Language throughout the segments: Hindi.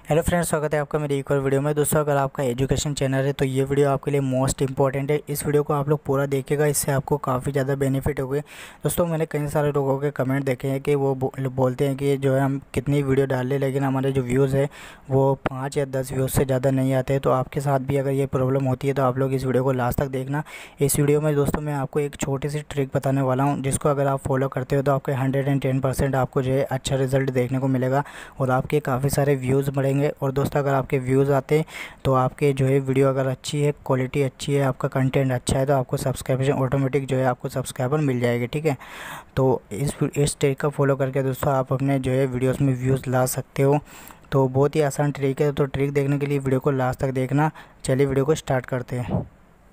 हेलो फ्रेंड्स, स्वागत है आपका मेरी एक और वीडियो में। दोस्तों, अगर आपका एजुकेशन चैनल है तो ये वीडियो आपके लिए मोस्ट इंपॉर्टेंट है। इस वीडियो को आप लोग पूरा देखिएगा, इससे आपको काफ़ी ज़्यादा बेनिफिट होंगे। दोस्तों, मैंने कई सारे लोगों के कमेंट देखे हैं कि वो बोलते हैं कि जो है हम कितनी वीडियो डाल लें लेकिन हमारे जो व्यूज़ है वो 5 या 10 व्यूज़ से ज़्यादा नहीं आते हैं। तो आपके साथ भी अगर ये प्रॉब्लम होती है तो आप लोग इस वीडियो को लास्ट तक देखना। इस वीडियो में दोस्तों मैं आपको एक छोटी सी ट्रिक बताने वाला हूँ, जिसको अगर आप फॉलो करते हो तो आपके 110% आपको जो है अच्छा रिजल्ट देखने को मिलेगा और आपके काफ़ी सारे व्यूज़ बढ़ेंगे। और दोस्तों, अगर आपके व्यूज़ आते हैं तो आपके जो है वीडियो अगर अच्छी है, क्वालिटी अच्छी है, आपका कंटेंट अच्छा है तो आपको सब्सक्रिप्शन ऑटोमेटिक जो है आपको सब्सक्राइबर मिल जाएगी। ठीक है, तो इस ट्रिक का फॉलो करके दोस्तों आप अपने जो है वीडियोस में व्यूज़ ला सकते हो। तो बहुत ही आसान ट्रिक है। तो ट्रिक देखने के लिए वीडियो को लास्ट तक देखना। चलिए वीडियो को स्टार्ट करते हैं।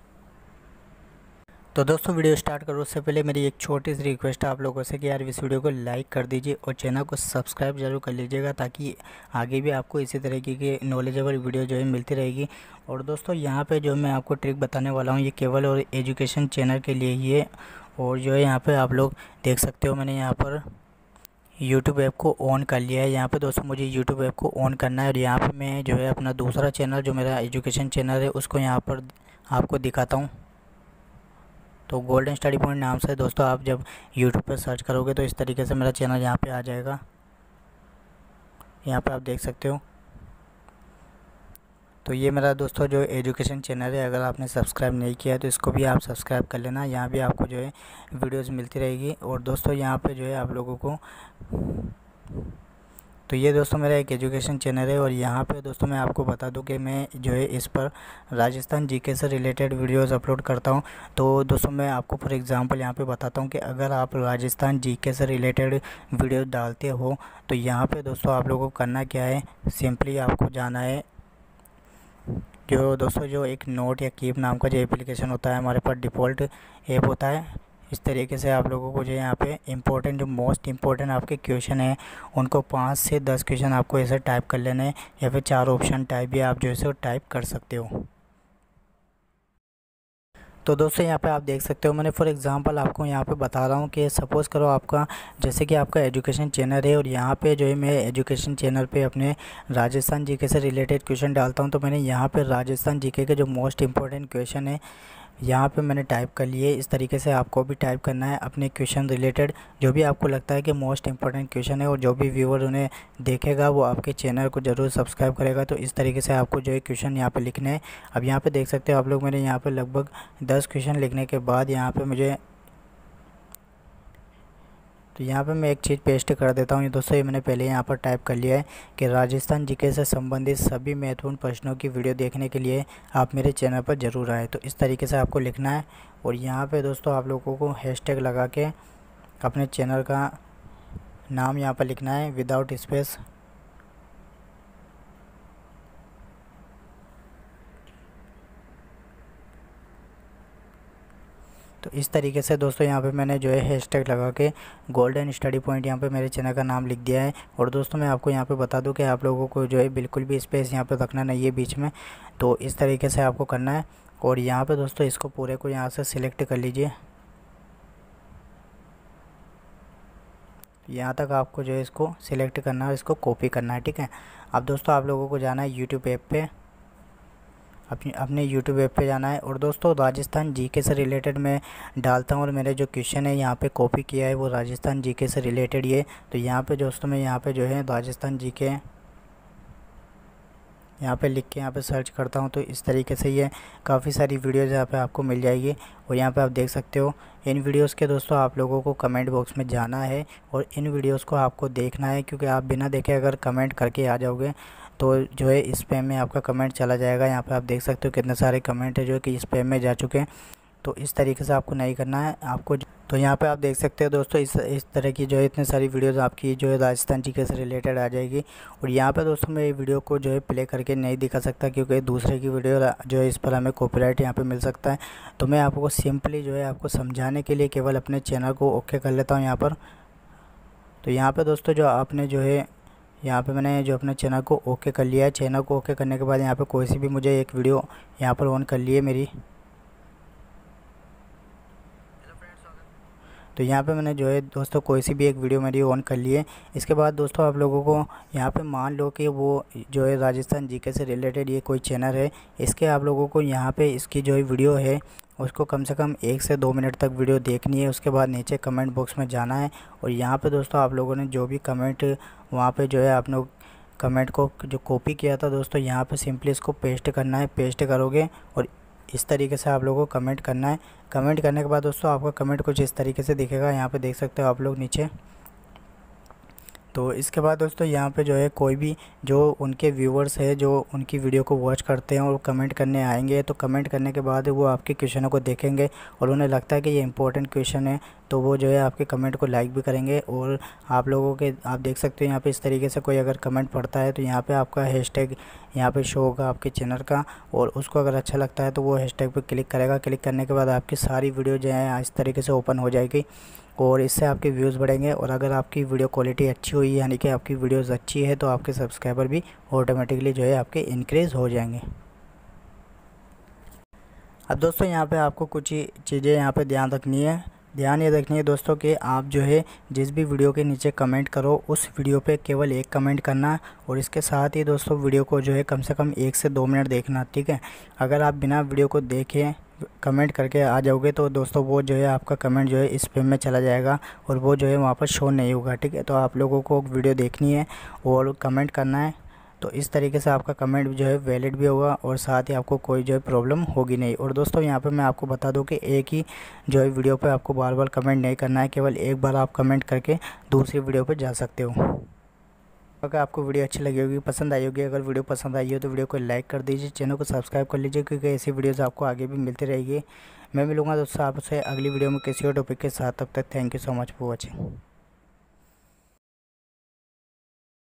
तो दोस्तों, वीडियो स्टार्ट करो उससे पहले मेरी एक छोटी सी रिक्वेस्ट है आप लोगों से कि यार इस वीडियो को लाइक कर दीजिए और चैनल को सब्सक्राइब जरूर कर लीजिएगा, ताकि आगे भी आपको इसी तरीके की नॉलेजेबल वीडियो जो है मिलती रहेगी। और दोस्तों, यहाँ पे जो मैं आपको ट्रिक बताने वाला हूँ ये केवल और एजुकेशन चैनल के लिए ही है। और जो है यहाँ पर आप लोग देख सकते हो, मैंने यहाँ पर यूट्यूब ऐप को ऑन कर लिया है। यहाँ पे दोस्तों मुझे यूट्यूब ऐप को ऑन करना है और यहाँ पे मैं जो है अपना दूसरा चैनल जो मेरा एजुकेशन चैनल है उसको यहाँ पर आपको दिखाता हूँ। तो गोल्डन स्टडी पॉइंट नाम से दोस्तों आप जब यूट्यूब पर सर्च करोगे तो इस तरीके से मेरा चैनल यहाँ पे आ जाएगा। यहाँ पे आप देख सकते हो। तो ये मेरा दोस्तों जो एजुकेशन चैनल है, अगर आपने सब्सक्राइब नहीं किया है तो इसको भी आप सब्सक्राइब कर लेना। यहाँ भी आपको जो है वीडियोज़ मिलती रहेगी। और दोस्तों यहाँ पर जो है आप लोगों को, तो ये दोस्तों मेरा एक एजुकेशन चैनल है और यहाँ पे दोस्तों मैं आपको बता दूं कि मैं जो है इस पर राजस्थान जीके से रिलेटेड वीडियोस अपलोड करता हूँ। तो दोस्तों मैं आपको फॉर एग्जांपल यहाँ पे बताता हूँ कि अगर आप राजस्थान जीके से रिलेटेड वीडियो डालते हो तो यहाँ पे दोस्तों आप लोगों को करना क्या है, सिंपली आपको जाना है जो दोस्तों जो एक नोट या कीप नाम का जो एप्लीकेशन होता है हमारे पास डिफ़ॉल्ट ऐप होता है। इस तरीके से आप लोगों को जो यहाँ पे इम्पोर्टेंट जो मोस्ट इम्पोर्टेंट आपके क्वेश्चन है उनको 5 से 10 क्वेश्चन आपको ऐसे टाइप कर लेने हैं, या फिर 4 ऑप्शन टाइप भी आप जो है टाइप कर सकते हो। तो दोस्तों यहाँ पे आप देख सकते हो, मैंने फॉर एग्जांपल आपको यहाँ पे बता रहा हूँ कि सपोज़ करो आपका जैसे कि आपका एजुकेशन चैनल है और यहाँ पे जो है मैं एजुकेशन चैनल पे अपने राजस्थान जीके से रिलेटेड क्वेश्चन डालता हूँ। तो मैंने यहाँ पे राजस्थान जीके के जो मोस्ट इंपॉर्टेंट क्वेश्चन है यहाँ पे मैंने टाइप कर लिए। इस तरीके से आपको भी टाइप करना है अपने क्वेश्चन रिलेटेड, जो भी आपको लगता है कि मोस्ट इंपॉर्टेंट क्वेश्चन है और जो भी व्यूअर उन्हें देखेगा वो आपके चैनल को ज़रूर सब्सक्राइब करेगा। तो इस तरीके से आपको जो है क्वेश्चन यहाँ पे लिखने हैं। अब यहाँ पे देख सकते हो आप लोग, मैंने यहाँ पे लगभग 10 क्वेश्चन लिखने के बाद यहाँ पे मुझे, तो यहाँ पे मैं एक चीज़ पेस्ट कर देता हूँ। ये दोस्तों ये मैंने पहले यहाँ पर टाइप कर लिया है कि राजस्थान जीके से संबंधित सभी महत्वपूर्ण प्रश्नों की वीडियो देखने के लिए आप मेरे चैनल पर ज़रूर आए। तो इस तरीके से आपको लिखना है और यहाँ पे दोस्तों आप लोगों को हैशटैग लगा के अपने चैनल का नाम यहाँ पर लिखना है विदाउट स्पेस। तो इस तरीके से दोस्तों यहाँ पे मैंने जो है हैशटैग लगा के गोल्डन स्टडी पॉइंट यहाँ पे मेरे चैनल का नाम लिख दिया है। और दोस्तों मैं आपको यहाँ पे बता दूं कि आप लोगों को जो है बिल्कुल भी स्पेस यहाँ पे रखना नहीं है बीच में। तो इस तरीके से आपको करना है और यहाँ पे दोस्तों इसको पूरे को यहाँ से सिलेक्ट कर लीजिए। यहाँ तक आपको जो है इसको सिलेक्ट करना है, इसको कॉपी करना है। ठीक है, अब दोस्तों आप लोगों को जाना है यूट्यूब ऐप पे, अपने यूट्यूब ऐप पे जाना है। और दोस्तों राजस्थान जीके से रिलेटेड मैं डालता हूँ और मेरे जो क्वेश्चन है यहाँ पे कॉपी किया है वो राजस्थान जीके से रिलेटेड ही है। तो यहाँ पे दोस्तों मैं यहाँ पे जो है राजस्थान जीके यहाँ पे लिख के यहाँ पे सर्च करता हूँ तो इस तरीके से ये काफ़ी सारी वीडियोज़ यहाँ पे आपको मिल जाएगी। और यहाँ पे आप देख सकते हो इन वीडियोज़ के दोस्तों आप लोगों को कमेंट बॉक्स में जाना है और इन वीडियोज़ को आपको देखना है, क्योंकि आप बिना देखे अगर कमेंट करके आ जाओगे तो जो है स्पैम में आपका कमेंट चला जाएगा। यहाँ पे आप देख सकते हो कितने सारे कमेंट है जो कि स्पैम में जा चुके हैं। तो इस तरीके से आपको नहीं करना है आपको। तो यहाँ पे आप देख सकते हो दोस्तों इस तरह की जो है इतनी सारी वीडियोस आपकी जो है राजस्थान जीके से रिलेटेड आ जाएगी। और यहाँ पे दोस्तों मैं ये वीडियो को जो है प्ले करके नहीं दिखा सकता, क्योंकि दूसरे की वीडियो जो है इस पर हमें कॉपीराइट यहाँ पे मिल सकता है। तो मैं आपको सिंपली जो है आपको समझाने के लिए केवल अपने चैनल को ओके कर लेता हूँ यहाँ पर। तो यहाँ पर दोस्तों जो आपने जो है यहाँ पे मैंने जो अपने चैनल को ओके कर लिया है। चैनल को ओके करने के बाद यहाँ पे कोई सी भी मुझे एक वीडियो यहाँ पर ऑन कर लिए मेरी। तो तो यहाँ पे मैंने जो है दोस्तों कोई सी भी एक वीडियो मेरी ऑन कर ली है। इसके बाद दोस्तों आप लोगों को यहाँ पे मान लो कि वो जो है राजस्थान जीके से रिलेटेड ये कोई चैनल है, इसके आप लोगों को यहाँ पे इसकी जो है वीडियो है उसको कम से कम 1 से 2 मिनट तक वीडियो देखनी है। उसके बाद नीचे कमेंट बॉक्स में जाना है और यहाँ पे दोस्तों आप लोगों ने जो भी कमेंट वहाँ पे जो है आपने कमेंट को जो कॉपी किया था दोस्तों, यहाँ पे सिंपली इसको पेस्ट करना है। पेस्ट करोगे और इस तरीके से आप लोगों को कमेंट करना है। कमेंट करने के बाद दोस्तों आपका कमेंट कुछ इस तरीके से दिखेगा, यहाँ पे देख सकते हो आप लोग नीचे। तो इसके बाद दोस्तों यहाँ पे जो है कोई भी जो उनके व्यूवर्स है जो उनकी वीडियो को वॉच करते हैं और कमेंट करने आएंगे, तो कमेंट करने के बाद वो आपके क्वेश्चनों को देखेंगे और उन्हें लगता है कि ये इंपॉर्टेंट क्वेश्चन है, तो वो जो है आपके कमेंट को लाइक भी करेंगे। और आप लोगों के आप देख सकते हो यहाँ पे इस तरीके से कोई अगर कमेंट पढ़ता है तो यहाँ पे आपका हैशटैग यहाँ पे शो होगा आपके चैनल का, और उसको अगर अच्छा लगता है तो वो हैशटैग पे क्लिक करेगा। क्लिक करने के बाद आपकी सारी वीडियो जो है इस तरीके से ओपन हो जाएगी और इससे आपके व्यूज़ बढ़ेंगे। और अगर आपकी वीडियो क्वालिटी अच्छी हुई यानी कि आपकी वीडियोज़ अच्छी है तो आपके सब्सक्राइबर भी ऑटोमेटिकली जो है आपके इंक्रीज़ हो जाएंगे। अब दोस्तों यहाँ पे आपको कुछ चीज़ें यहाँ पे ध्यान रखनी है। ध्यान ये रखनी है दोस्तों कि आप जो है जिस भी वीडियो के नीचे कमेंट करो उस वीडियो पे केवल एक कमेंट करना, और इसके साथ ही दोस्तों वीडियो को जो है कम से कम 1 से 2 मिनट देखना, ठीक है। अगर आप बिना वीडियो को देखे कमेंट करके आ जाओगे तो दोस्तों वो जो है आपका कमेंट जो है स्पैम में चला जाएगा और वो जो है वहाँ पर शो नहीं होगा, ठीक है। तो आप लोगों को वीडियो देखनी है और कमेंट करना है, तो इस तरीके से आपका कमेंट जो है वैलिड भी होगा और साथ ही आपको कोई जो है प्रॉब्लम होगी नहीं। और दोस्तों यहाँ पे मैं आपको बता दूं कि एक ही जो है वीडियो पे आपको बार बार कमेंट नहीं करना है, केवल एक बार आप कमेंट करके दूसरी वीडियो पे जा सकते हो। अगर आपको वीडियो अच्छी लगी होगी, पसंद आई होगी, अगर वीडियो पसंद आई हो तो वीडियो को लाइक कर दीजिए, चैनल को सब्सक्राइब कर लीजिए, क्योंकि ऐसी वीडियोज़ आपको आगे भी मिलती रहेगी। मैं मिलूँगा दोस्तों आपसे अगली वीडियो में किसी और टॉपिक के साथ। तब तक thank you so much for watching.